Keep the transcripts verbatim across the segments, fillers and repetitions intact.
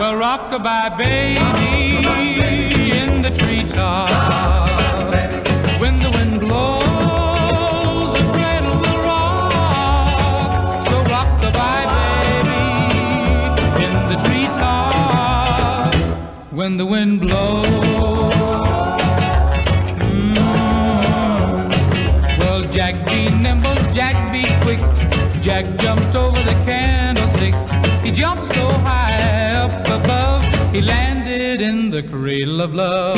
Well, rock-a-bye baby in the treetop. When the wind blows, the cradle will rock. So rock-a-bye baby in the treetop. When the wind blows. Mm. Well, Jack be nimble, Jack be quick. Jack jumped over the candlestick. He jumped so high up above, he landed in the cradle of love.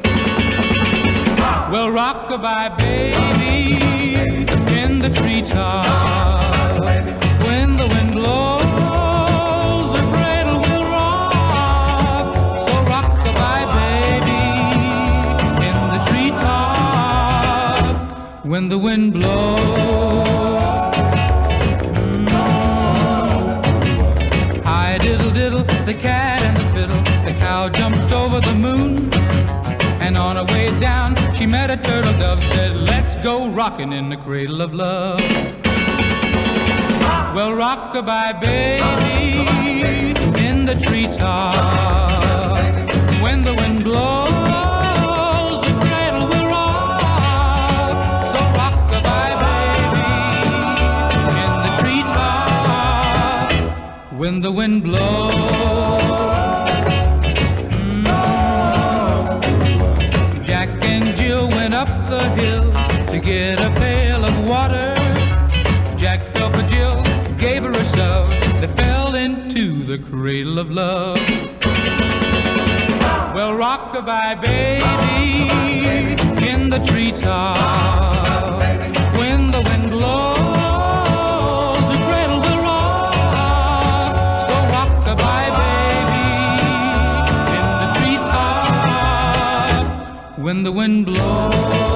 Well, rock-a-bye baby in the treetop. When the wind blows, the cradle will rock. So rock-a-bye baby in the treetop. When the wind blows. The cat and the fiddle, the cow jumped over the moon, and on her way down she met a turtle dove, said, let's go rockin' in the cradle of love. Well, rock-a-bye baby in the treetop. When the wind blows, the cradle will rock. So rock-a-bye baby in the treetop. When the wind blows. Up the hill to get a pail of water. Jack fell for Jill, gave her a shove. They fell into the cradle of love. Well, rock-a-bye baby in the treetop. When the wind blows, the cradle will rock. So rock-a-bye baby in the treetop. When the wind blows.